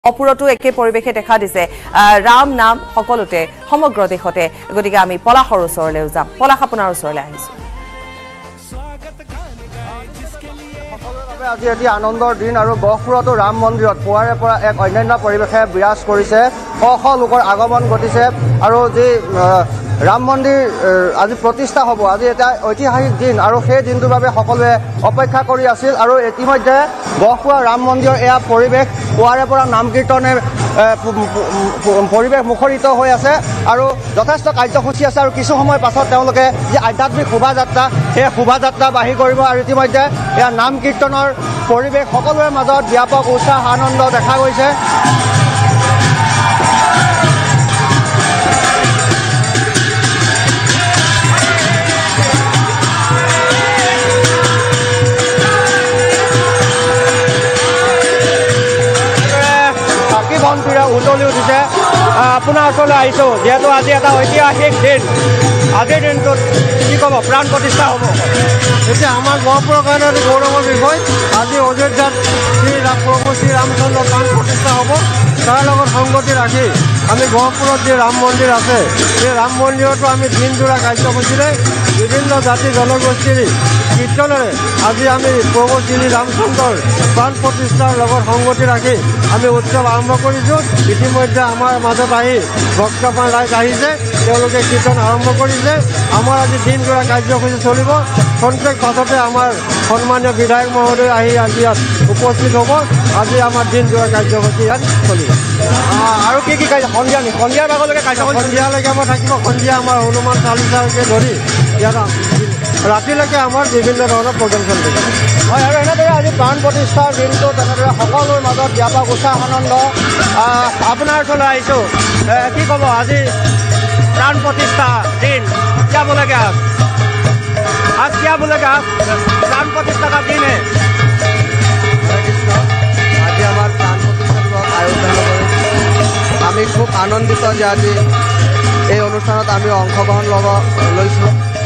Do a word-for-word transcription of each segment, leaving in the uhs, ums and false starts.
অপুৰতো একে পৰিবেশে দেখা দিছে ৰাম নাম সকলোতে সমগ্ৰ দেশতে গতিকে আমি পলাশৰ ওচৰলৈ যাম পলাশ আপোনাৰ ওচৰলৈ আহিছো আজি এটি আনন্দৰ দিন আৰু গহপুৰতো ৰাম মন্দিৰত পুৱাৰে পৰা এক অন্যান্য পৰিবেশে বিৰাজ কৰিছে শ শ লোকৰ আগমন ঘটিছে আৰু যি ৰাম মন্দিৰ আজি প্ৰতিষ্ঠা হ'ব আজি এটা ঐতিহাসিক দিন আৰু সেই দিনটোৰ বাবে সকলোৱে অপেক্ষা কৰি আছিল আৰু ইতিমধ্যে গহপুৰ ৰাম মন্দিৰৰ এয়া পৰিবেশ পুৱাৰে পৰা নাম কীৰ্তনে পৰিবেশ মুখৰিত হৈ আছে আৰু যথেষ্ট কাৰ্যসূচী আছে আৰু কিছু সময় পাছত তেওঁলোকে যি আধ্যাত্মিক শোভাযাত্ৰা সেই শোভাযাত্ৰা বাহিৰ কৰিব আৰু ইতিমধ্যে এয়া নাম কীৰ্তনৰ পৰিবেশ সকলোৰে মাজত ব্যাপক উৎসাহ আনন্দ দেখা গৈছে উতলি উঠিছে আপোনাৰ ওচৰলৈ আহিছোঁ যিহেতু আজি এটা ঐতিহাসিক দিন আজিৰ দিনটোত কি ক'ব প্ৰাণ প্ৰতিষ্ঠা হ'ব এতিয়া আমাৰ গহপুৰৰ কাৰণে এটি গৌৰৱৰ বিষয় আজি অযোধ্যাত শ্ৰী প্ৰভু শ্ৰী ৰামচন্দ্ৰ প্ৰাণ প্ৰতিষ্ঠা হ'ব তাৰ লগত সংগতি ৰাখি আমি গহপুৰত যি ৰাম মন্দিৰ আছে সেই ৰাম মন্দিৰতো আমি দিনজোৰা কাৰ্যসূচীৰে বিভিন্ন জাতি জনগোষ্ঠীৰ কীৰ্তনেৰে আজি আমি প্ৰভু শ্ৰী ৰামচন্দ্ৰৰ প্ৰাণ প্ৰতিষ্ঠাৰ লগত সংগতি ৰাখি আমি উৎসৱ আৰম্ভ কৰিছোঁ ইতিমধ্যে আমাৰ মাজত আহি ভক্তপ্ৰাণ ৰাইজ আহিছে তেওঁলোকে কীৰ্তন আৰম্ভ কৰিছে আমাৰ আজি দিনজোৰা কাৰ্যসূচী চলিব প্ৰত্যেক পাছতে আমাৰ সন্মানীয় বিধায়ক মহোদয় আহি আজি ইয়াত উপস্থিত হ'ব আজি আমাৰ দিনজোৰা কাৰ্যসূচী ইয়াত চলিব আৰু কি কি কাৰ্য সন্ধিয়া নি সন্ধিয়াৰ ভাগলৈকে কাৰ্যসূচী সন্ধিয়ালৈকে আমাৰ থাকিব সন্ধিয়া আমাৰ হনুমান চালিচাকে ধৰি ইয়াত ৰাতিলৈকে আমাৰ বিভিন্ন ধৰণৰ প্ৰগ্ৰেম চলি থাকিব হয় আৰু এনেদৰে আজি প্ৰাণ প্ৰতিষ্ঠাৰ দিনটো তেনেদৰে সকলোৰ মাজত ব্যাপক উৎসাহ আনন্দ আপোনাৰ ওচৰলৈ আহিছোঁ কি ক'ব আজি প্ৰাণ প্ৰতিষ্ঠা দিন क्या बोलेगा आप आज क्या बोलेगा आप प्राण प्रतिष्ठा का दिन है আজি আমার প্রাণ প্রতিষ্ঠা দিবস আয়োজন করে আমি খুব আনন্দিত যে আজি এই অনুষ্ঠানত আমি অংশগ্রহণ লব লৈছো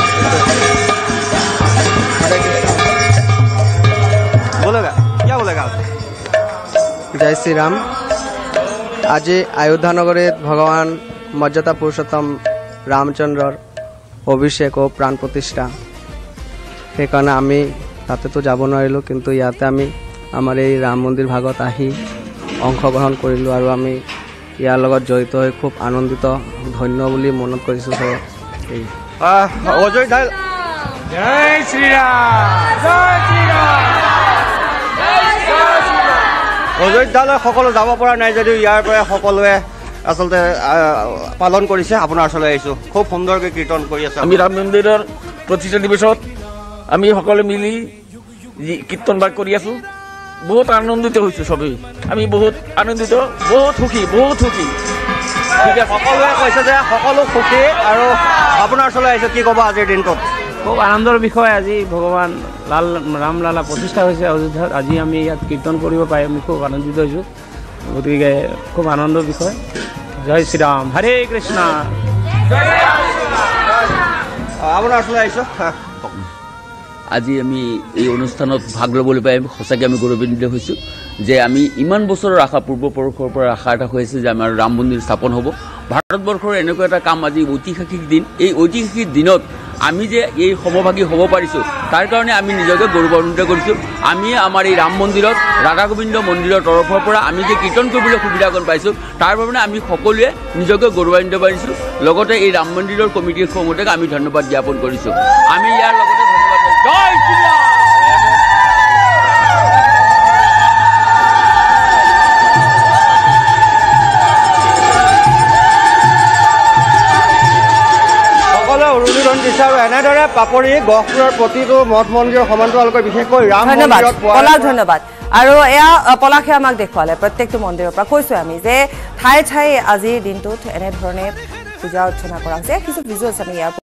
बोलेगा क्या बोलेगा जय श्री राम আজি अयोध्या नगरीत भगवान मर्यादा पुरुषोत्तम रामचंद्रर অভিষেক ও প্ৰাণ প্ৰতিষ্ঠা সেইকাৰণে আমি তাতেতো যাব নোৱাৰিলোঁ কিন্তু ইয়াতে আমি আমাৰ এই ৰাম মন্দিৰ ভাগত আহি অংশগ্ৰহণ কৰিলোঁ আৰু আমি ইয়াৰ লগত জড়িত হৈ খুব আনন্দিত ধন্য বুলি মনত কৰিছোঁ চব এই অযোধ্যা জয় শ্ৰীৰাম জয় শ্ৰীৰাম অযোধ্যালৈ সকলো যাব পৰা নাই যদিও ইয়াৰ পৰা সকলোৱে আচলতে পালন কৰিছে আপোনাৰ ওচৰলৈ আহিছোঁ খুব সুন্দৰকৈ কীৰ্তন কৰি আছে আমি ৰাম মন্দিৰৰ প্ৰতিষ্ঠা দিৱসত আমি সকলোৱে মিলি কীৰ্তন বাগ কৰি আছোঁ বহুত আনন্দিত হৈছোঁ চবেই আমি বহুত আনন্দিত বহুত সুখী বহুত সুখী ঠিক আছে সকলোৱে কৈছে যে সকলো সুখী আৰু আপোনাৰ ওচৰলৈ আহিছোঁ কি ক'ব আজিৰ দিনটোত খুব আনন্দৰ বিষয় আজি ভগৱান লাল ৰামলালা প্ৰতিষ্ঠা হৈছে অযোধ্যাত আজি আমি ইয়াত কীৰ্তন কৰিব পাই আমি খুব আনন্দিত হৈছোঁ গতিকে খুব আনন্দৰ বিষয় জয় শ্ৰীৰাম হৰে কৃষ্ণ আপোনাৰ ওচৰলৈ আহিছোঁ আজি আমি এই অনুষ্ঠানত ভাগ ল'বলৈ পাই সঁচাকৈ আমি গৌৰৱান্বিত হৈছোঁ যে আমি ইমান বছৰৰ আশা পূৰ্বপুৰুষৰ পৰা আশা এটা হৈ আছে যে আমাৰ ৰাম মন্দিৰ স্থাপন হ'ব ভাৰতবৰ্ষৰ এনেকুৱা এটা কাম আজি ঐতিহাসিক দিন এই ঐতিহাসিক দিনত আমি যে এই সমভাগী হ'ব পাৰিছোঁ তাৰ কাৰণে আমি নিজকে গৌৰৱান্বিত কৰিছোঁ আমি আমাৰ এই ৰাম মন্দিৰত ৰাধা গোবিন্দ মন্দিৰৰ তৰফৰ পৰা আমি যে কীৰ্তন কৰিবলৈ সুবিধাকণ পাইছোঁ তাৰ বাবে আমি সকলোৱে নিজকে গৌৰৱান্বিত পাৰিছোঁ লগতে এই ৰাম মন্দিৰৰ কমিটিৰ সমূহক আমি ধন্যবাদ জ্ঞাপন কৰিছোঁ আমি ইয়াৰ লগতে ধন্যবাদ জয় শ্ৰীৰাম উৰুলিৰণ দিছে আৰু এনেদৰে পাপৰি গহপুৰৰ প্ৰতিটো মঠ মন্দিৰৰ সমান্তৰালকৈ বিশেষকৈ ৰাম মন্দিৰত পলাশ ধন্যবাদ আৰু এয়া পলাশে আমাক দেখুৱালে প্ৰত্যেকটো মন্দিৰৰ পৰা কৈছোঁ আমি যে ঠাই ঠাই আজিৰ দিনটোত এনেধৰণে পূজা অৰ্চনা কৰা হৈছে কিছু ভিজুৱেলছ আমি ইয়াৰ